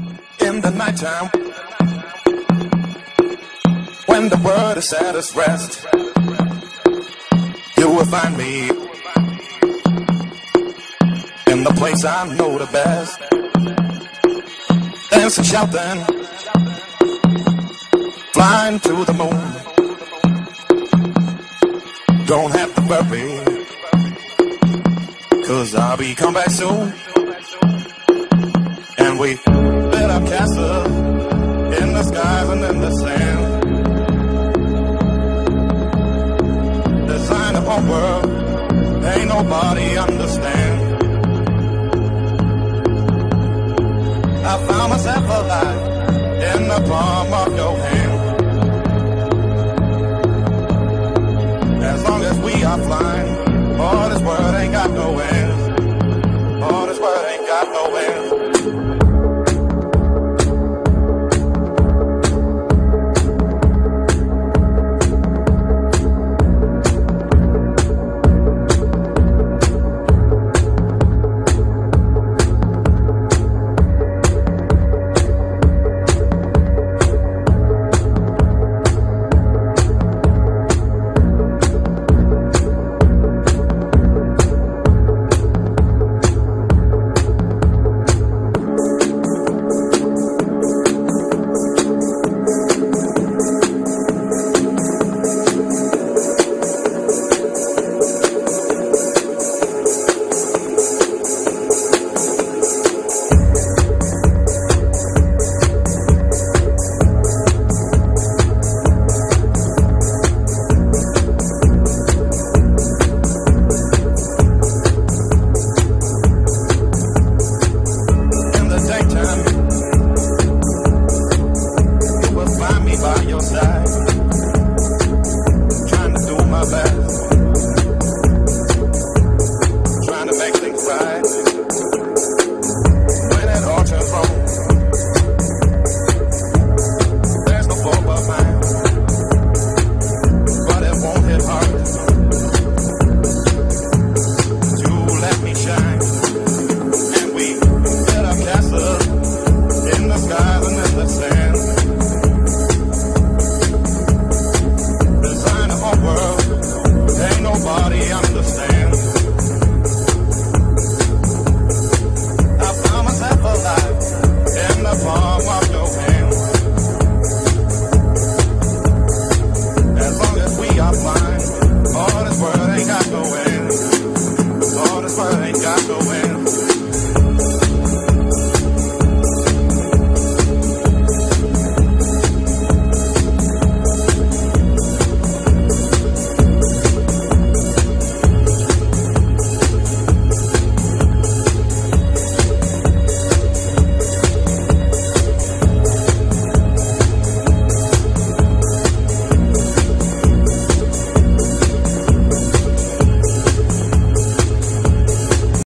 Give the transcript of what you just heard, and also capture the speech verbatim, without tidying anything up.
In the nighttime, when the world is at its rest, you will find me in the place I know the best, dancing, shouting, flying to the moon. Don't have to worry, 'cause I'll be come back soon. And we build our castles in the skies and in the sand, design a whole world ain't nobody understand. I found myself alive in the palm of your hand. As long as we are flying, all this world ain't got no end. All this world ain't got no end.